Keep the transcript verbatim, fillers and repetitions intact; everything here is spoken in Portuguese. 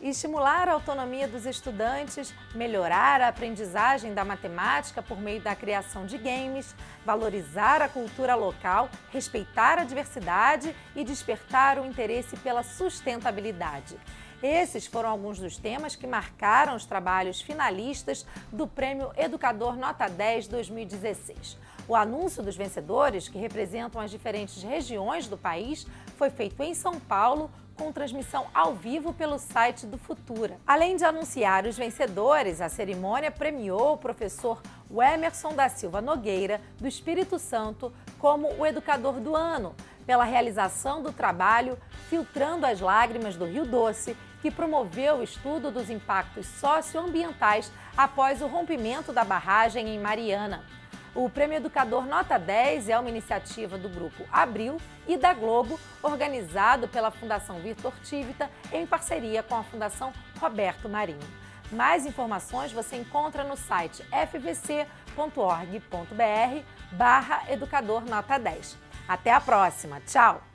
estimular a autonomia dos estudantes, melhorar a aprendizagem da matemática por meio da criação de games, valorizar a cultura local, respeitar a diversidade e despertar o interesse pela sustentabilidade. Esses foram alguns dos temas que marcaram os trabalhos finalistas do Prêmio Educador Nota dez dois mil e dezesseis. O anúncio dos vencedores, que representam as diferentes regiões do país, foi feito em São Paulo, com transmissão ao vivo pelo site do Futura. Além de anunciar os vencedores, a cerimônia premiou o professor Emerson da Silva Nogueira, do Espírito Santo, como o Educador do Ano, pela realização do trabalho Filtrando as Lágrimas do Rio Doce, que promoveu o estudo dos impactos socioambientais após o rompimento da barragem em Mariana. O Prêmio Educador Nota dez é uma iniciativa do Grupo Abril e da Globo, organizado pela Fundação Victor Tivita em parceria com a Fundação Roberto Marinho. Mais informações você encontra no site f v c ponto org ponto br barra Educador Nota dez. Até a próxima. Tchau!